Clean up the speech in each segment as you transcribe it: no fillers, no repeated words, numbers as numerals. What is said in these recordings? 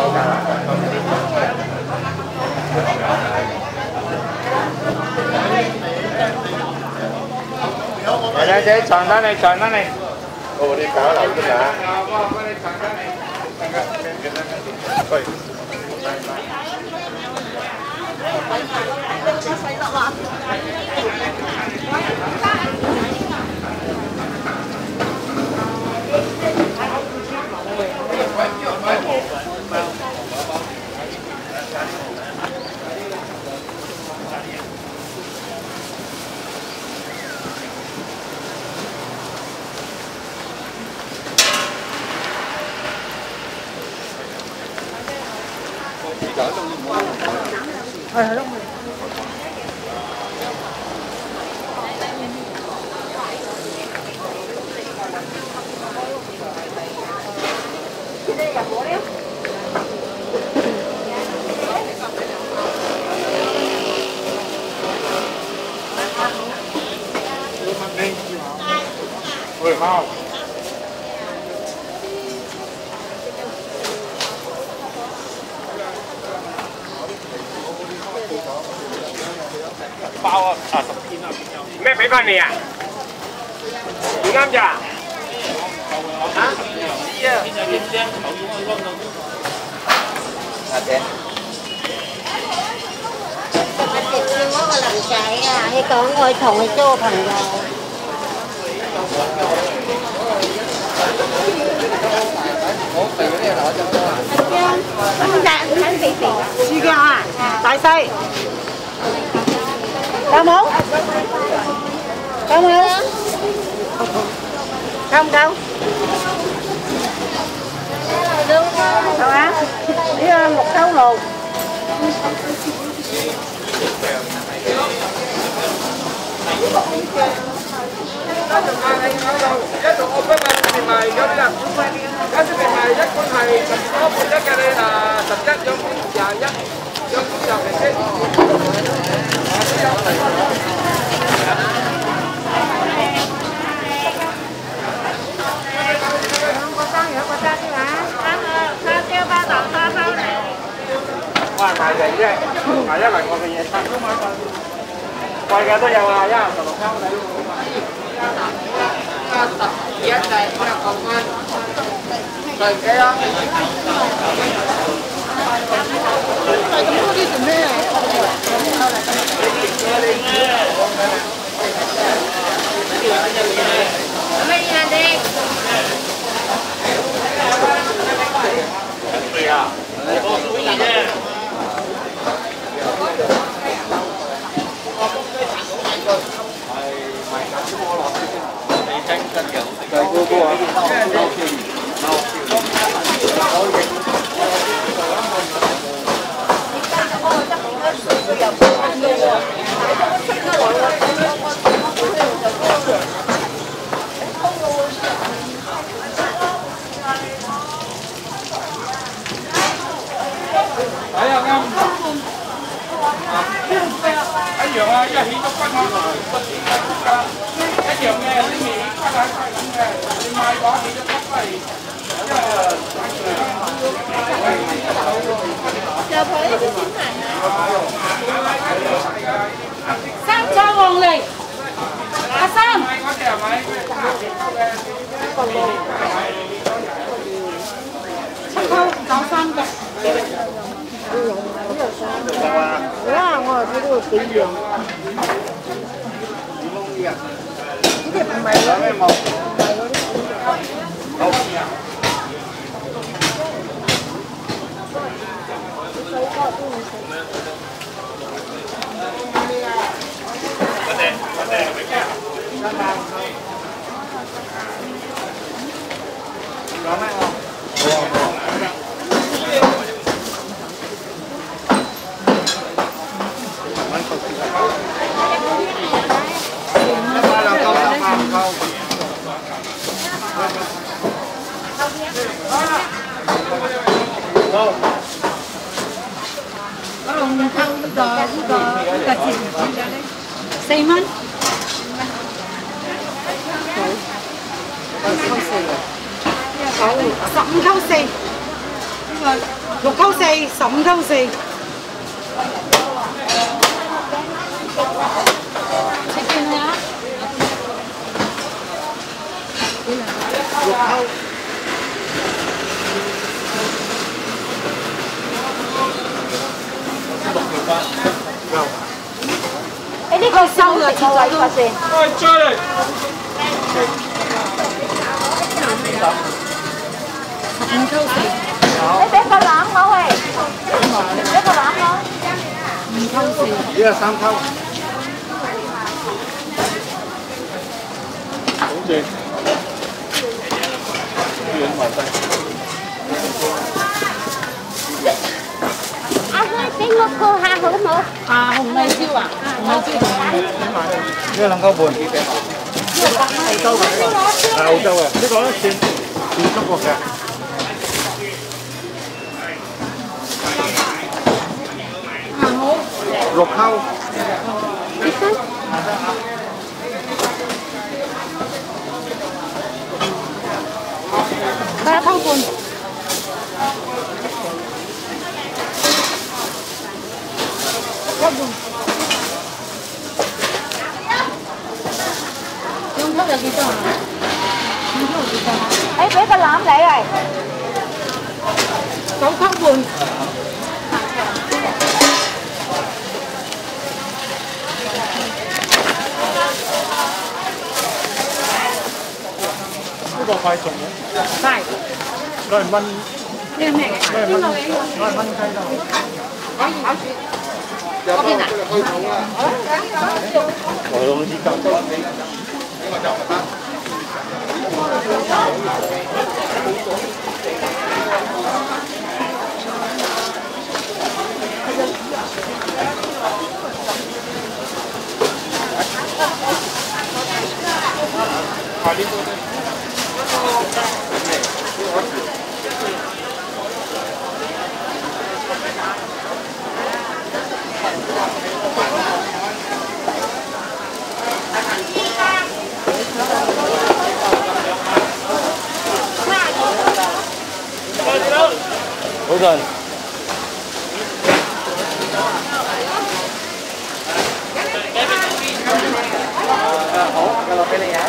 嚟嚟仔，傳單嚟，傳單嚟。 哦，你搞流啫嘛？ 我幫你傳單嚟。喂。係咯。喂，貓。包啊，10片啊，咩俾翻你啊？唔啱咋？嚇？知啊。阿姐。我直接嗰個林仔啊，佢講我同佢做朋友。好肥嗰啲係攞咗啊！咁大睇肥肥，試㗎啊！大細。有冇？有冇？夠唔夠？係嘛？呢個綠鳩路。一度我分賣出邊賣有啲啦，而家出邊賣一罐係10多半一嘅你11，兩罐21，兩罐20我係賣地啫，賣一嚟我嘅嘢餐。貴嘅都有啊，16溝你。12一就100蚊，貴幾啊？咁多啲做咩啊？咩嘢你？對啊，我屬意啫。係嗰個啊，係啊啱。一樣啊，一起都分開一樣嘅，呢面分開咁嘅，你買嘅話起咗分開，又睇呢啲點賣啊？生菜黃梨，阿生。嗰隻係咪？7溝93嘅。哇！我又睇到幾樣。呢啲唔係嗰啲，唔係嗰啲。好。有咩啊？4蚊。15溝4。呢個。 6溝4，15溝4。切片啊！6溝。 誒呢個收嘅切咗呢個先。 喂，追嚟！ 15溝4。 你俾個籃我喂，俾個籃我。 5溝4。 呢個3溝。好正。遠埋低。 阿輝俾我過下好冇？ 紅荔椒啊，紅荔椒同呢個2溝半。係澳洲嘅，呢個咧算中國嘅。 好。 6溝。 8溝半。2溝有幾多啊？2溝有幾多？ 誒俾個籃你嚟。 9溝半。 呢個快熟嘅。 快。 攞嚟燜。 呢個咩嘅？邊度嘅？ 攞嚟燜雞都好。 可以考住。嗰邊啊？ 我用啲膠。好陣。好，繼續俾你啊！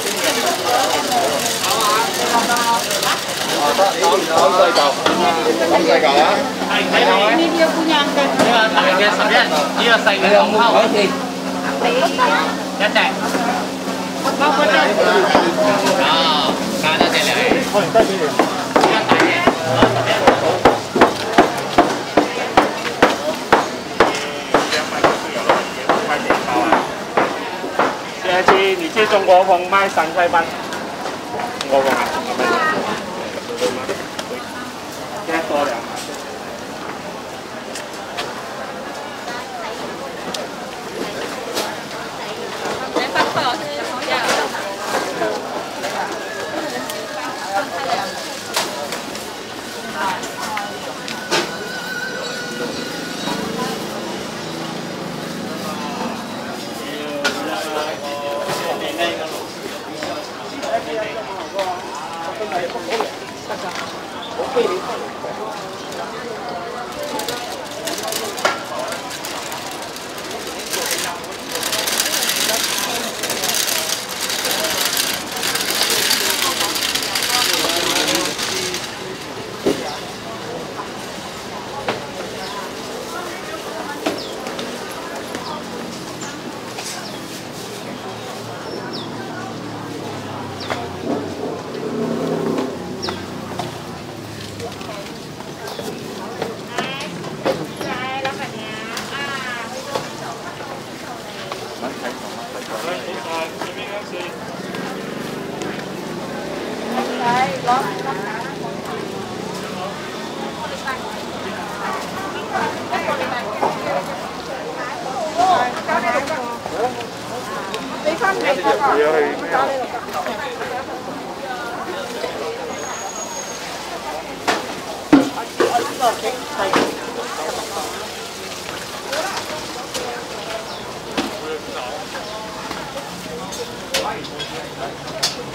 得，講細嚿啊！ 呢啲一般啱嘅。 呢個大嘅11，呢個細嘅2溝，一隻。 包嗰隻。 哦，加多隻嚟。 可能低俾你。 呢個大嘅下次你去中国风卖3块半，中国风啊，现在多2。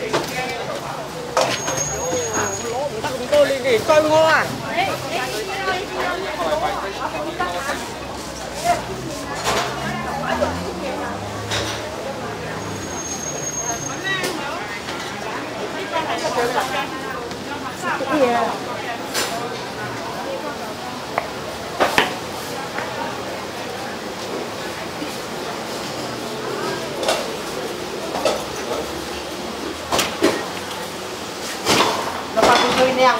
對我啊！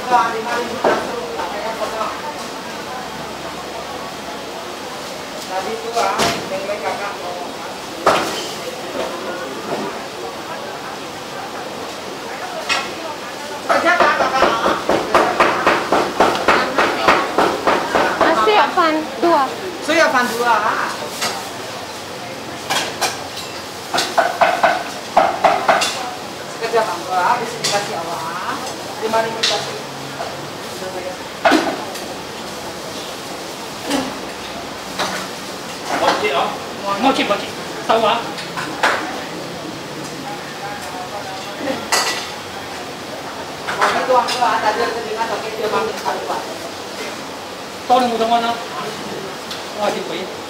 Tadi tu yang lain kakak mau. Siapkan dua. Siapkan dua. Sekejap dua, habis dikasih awak. 5.000 kasih. Okey ah. Mochi. Tahu ah. Mau tuang ke tadi terdengar pakai dia makin keluar. Tahu ni mudah mana? Wah, di